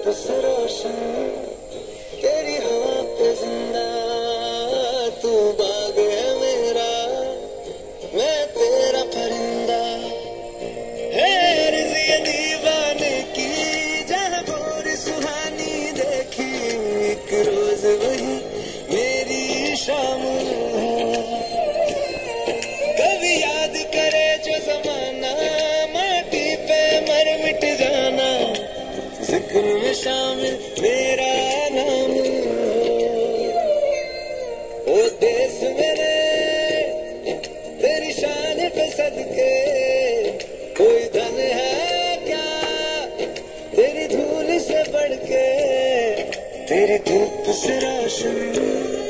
धूप से रोशन, तेरी हवा पे जिंदा, तू बाग है मेरा, मैं तेरा परिंदा। है अर्ज़ ये दीवाने की, जहाँ भोर सुहानी देखी, एक रोज वही मेरी शाम। कभी याद करे जो जमाना, माटी पे मर मिट जाना, जिक्र में शामिल मेरा नाम। ओ देश मेरे तेरी शान पे सदके, कोई धन है क्या तेरी धूल से बढ़ के, तेरी धूप से रोशन।